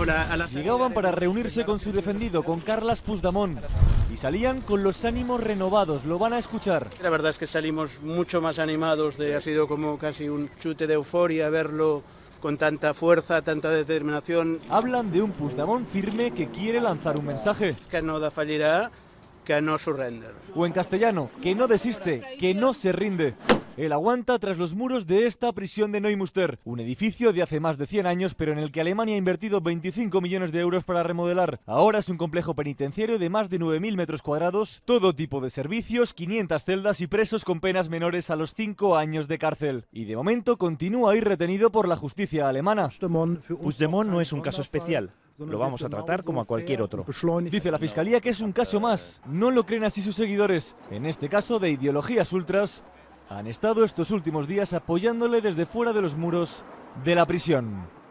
Llegaban para reunirse con su defendido, con Carles Puigdemont, y salían con los ánimos renovados. Lo van a escuchar. La verdad es que salimos mucho más animados, ha sido como casi un chute de euforia verlo con tanta fuerza, tanta determinación. Hablan de un Puigdemont firme que quiere lanzar un mensaje. Que no defallirá, que no surrender. O en castellano, que no desiste, que no se rinde. Él aguanta tras los muros de esta prisión de Neumünster, un edificio de hace más de 100 años, pero en el que Alemania ha invertido 25 millones de euros para remodelar. Ahora es un complejo penitenciario de más de 9.000 metros cuadrados, todo tipo de servicios, 500 celdas y presos con penas menores a los 5 años de cárcel. Y de momento continúa ahí retenido por la justicia alemana. Puigdemont no es un caso especial. Lo vamos a tratar como a cualquier otro. Dice la Fiscalía que es un caso más. No lo creen así sus seguidores. En este caso de ideologías ultras, han estado estos últimos días apoyándole desde fuera de los muros de la prisión.